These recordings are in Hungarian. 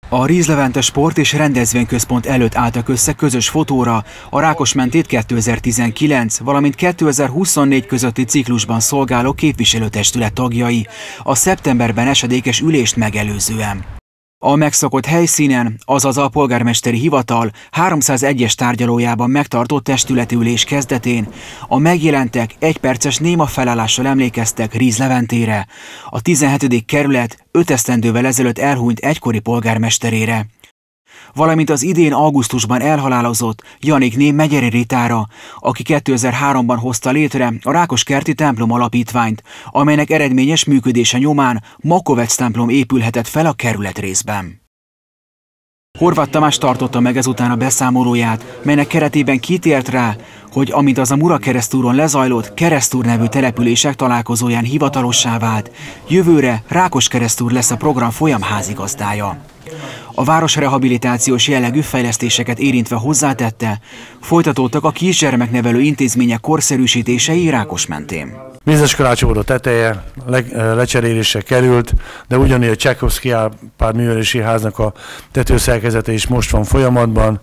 A Ríz Levente Sport- és Rendezvényközpont előtt álltak össze közös fotóra a Rákosmentét 2019, valamint 2024 közötti ciklusban szolgáló képviselőtestület tagjai, a szeptemberben esedékes ülést megelőzően. A megszokott helyszínen, azaz a polgármesteri hivatal 301-es tárgyalójában megtartott testületi ülés kezdetén a megjelentek egyperces néma felállással emlékeztek Ríz Leventére, a 17. kerület 5 esztendővel ezelőtt elhunyt egykori polgármesterére, valamint az idén augusztusban elhalálozott Janikné Megyeri Ritára, aki 2003-ban hozta létre a Rákoskerti templom alapítványt, amelynek eredményes működése nyomán Makovec templom épülhetett fel a kerületrészben. Horváth Tamás tartotta meg ezután a beszámolóját, melynek keretében kitért rá, hogy amint az a Murakeresztúron lezajlott Keresztúr nevű települések találkozóján hivatalossá vált, jövőre Rákoskeresztúr lesz a program folyam házigazdája. A város rehabilitációs jellegű fejlesztéseket érintve hozzátette, folytatódtak a kisgyermeknevelő intézmények korszerűsítései Rákosmentén. Vízes Kalácsóra teteje lecserélésre került, de ugyanígy a Csekovszky Árpád művelési háznak a tetőszerkezete is most van folyamatban,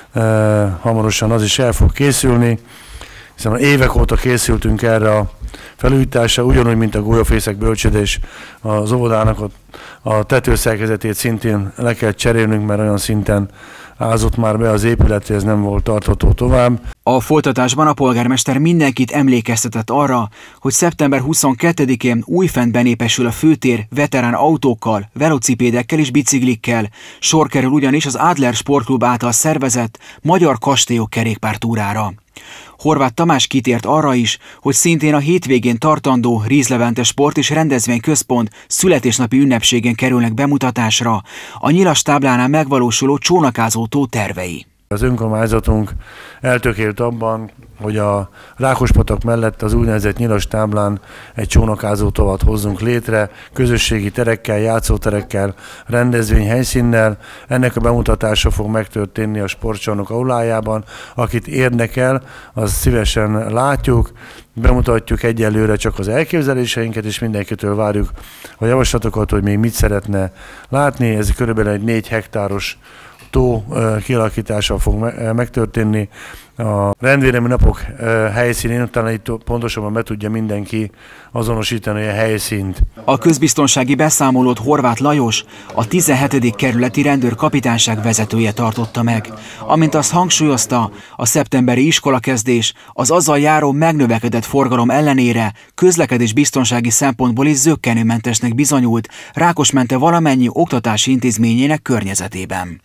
hamarosan az is el fog készülni, hiszen évek óta készültünk erre a felújításra, ugyanúgy, mint a Golyófészek bölcsődés, az óvodának a tetőszerkezetét szintén le kell cserélnünk, mert olyan szinten ázott már be az épület, hogy ez nem volt tartható tovább. A folytatásban a polgármester mindenkit emlékeztetett arra, hogy szeptember 22-én újfent benépesül a főtér veterán autókkal, velocipédekkel és biciklikkel, sor kerül ugyanis az Adler Sportklub által szervezett Magyar Kastélyok kerékpártúrára. Horváth Tamás kitért arra is, hogy szintén a hétvégén tartandó Ríz Levente Sport- és Rendezvényközpont születésnapi ünnepségén kerülnek bemutatásra a nyilas táblánál megvalósuló csónakázótó tervei. Az önkormányzatunk eltökélt abban, hogy a Rákospatak mellett az úgynevezett nyilas táblán egy csónakázótovat hozzunk létre, közösségi terekkel, játszóterekkel, rendezvényhelyszínnel. Ennek a bemutatása fog megtörténni a sportcsarnok aulájában. Akit érdekel, azt szívesen látjuk, bemutatjuk egyelőre csak az elképzeléseinket, és mindenkitől várjuk a javaslatokat, hogy még mit szeretne látni. Ez körülbelül egy 4 hektáros tó kialakítása fog megtörténni. A rendvédelmi napok helyszínén, talán itt pontosabban be tudja mindenki azonosítani a helyszínt. A közbiztonsági beszámolót Horváth Lajos, a 17. kerületi rendőrkapitányság vezetője tartotta meg. Amint azt hangsúlyozta, a szeptemberi iskolakezdés az azzal járó megnövekedett forgalom ellenére közlekedésbiztonsági szempontból is zökkenőmentesnek bizonyult Rákosmente valamennyi oktatási intézményének környezetében.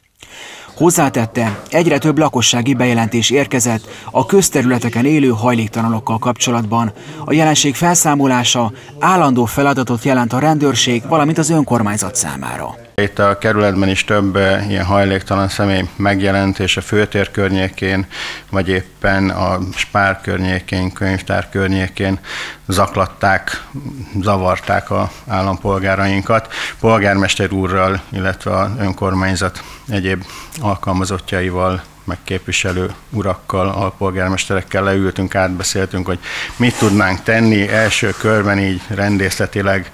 Hozzátette, egyre több lakossági bejelentés érkezett a közterületeken élő hajléktalanokkal kapcsolatban. A jelenség felszámolása állandó feladatot jelent a rendőrség, valamint az önkormányzat számára. Itt a kerületben is több ilyen hajléktalan személy megjelent, és a főtér környékén, vagy éppen a Spár környékén, könyvtár környékén zaklatták, zavarták az állampolgárainkat. Polgármester úrral, illetve az önkormányzat egyéb alkalmazottjaival, meg képviselő urakkal, alpolgármesterekkel leültünk, átbeszéltünk, hogy mit tudnánk tenni első körben így rendészetileg.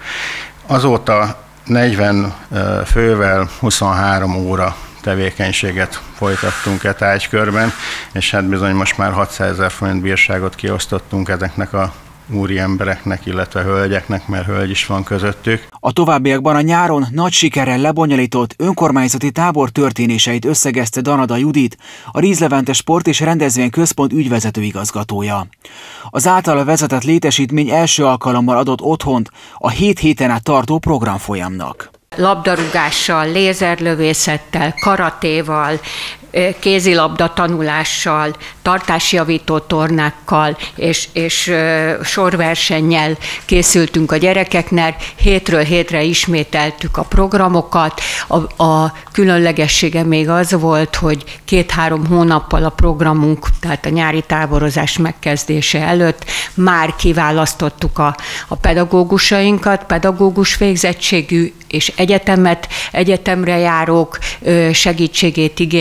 Azóta 40 fővel 23 óra tevékenységet folytattunk e tárgykörben, és hát bizony most már 600 000 forint bírságot kiosztottunk ezeknek a úri embereknek, illetve hölgyeknek, mert hölgy is van közöttük. A továbbiakban a nyáron nagy sikerrel lebonyolított önkormányzati tábor történéseit összegezte Danada Judit, a Ríz Levente Sport- és Rendezvényközpont ügyvezető igazgatója. Az általa vezetett létesítmény első alkalommal adott otthont a 7 héten át tartó programfolyamnak. Labdarúgással, lézerlövészettel, karatéval, kézilabda tanulással, tartásjavító tornákkal és sorversennyel készültünk a gyerekeknek. Hétről hétre ismételtük a programokat. A különlegessége még az volt, hogy 2-3 hónappal a programunk, tehát a nyári táborozás megkezdése előtt már kiválasztottuk a pedagógusainkat, pedagógus végzettségű és egyetemre járók segítségét igénybe vettük,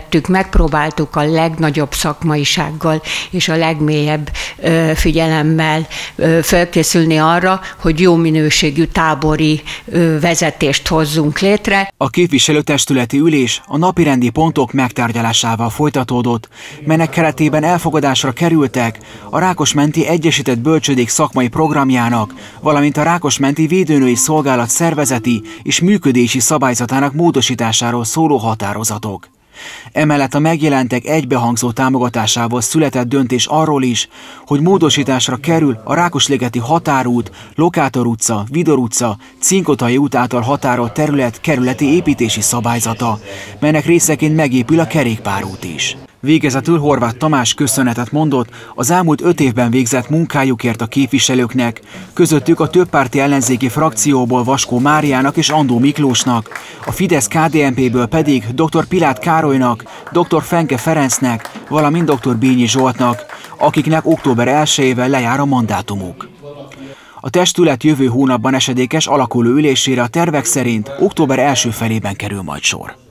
vettük, megpróbáltuk a legnagyobb szakmaisággal és a legmélyebb figyelemmel felkészülni arra, hogy jó minőségű tábori vezetést hozzunk létre. A képviselőtestületi ülés a napirendi pontok megtárgyalásával folytatódott, melynek keretében elfogadásra kerültek a Rákosmenti Egyesített Bölcsődék szakmai programjának, valamint a Rákosmenti Védőnői Szolgálat szervezeti és működési szabályzatának módosításáról szóló határozatok. Emellett a megjelentek egybehangzó támogatásával született döntés arról is, hogy módosításra kerül a Rákosligeti határút, Lokátor utca, Vidor utca, Cinkotai út által határolt terület kerületi építési szabályzata, melynek részeként megépül a kerékpárút is. Végezetül Horváth Tamás köszönetet mondott az elmúlt 5 évben végzett munkájukért a képviselőknek, közöttük a többpárti ellenzéki frakcióból Vaskó Máriának és Andó Miklósnak, a Fidesz-KDNP-ből pedig dr. Pilát Károlynak, dr. Fenke Ferencnek, valamint dr. Bényi Zsoltnak, akiknek október 1-ével lejár a mandátumuk. A testület jövő hónapban esedékes alakuló ülésére a tervek szerint október első felében kerül majd sor.